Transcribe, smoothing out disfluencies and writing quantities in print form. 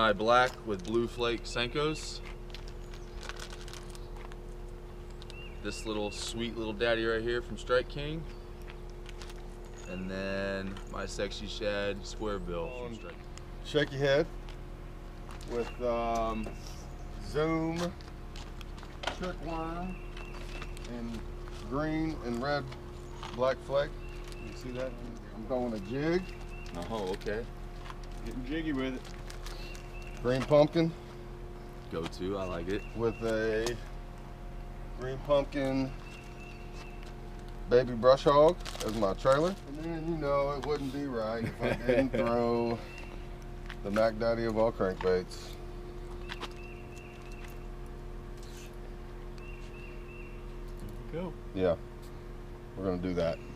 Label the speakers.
Speaker 1: my black with blue flake Senkos. This little sweet little daddy right here from Strike King. And then my sexy shad square bill from Strike King.
Speaker 2: Shaky head with zoom trick line and green and red black flake. You see that? I'm throwing a jig.
Speaker 1: Oh, okay.
Speaker 3: Getting jiggy with it.
Speaker 2: Green pumpkin.
Speaker 1: Go to, I like it.
Speaker 2: With a green pumpkin baby brush hog as my trailer. And then you know it wouldn't be right if I didn't throw the Mac Daddy of all crankbaits.
Speaker 3: Go.
Speaker 2: Yeah, we're gonna do that.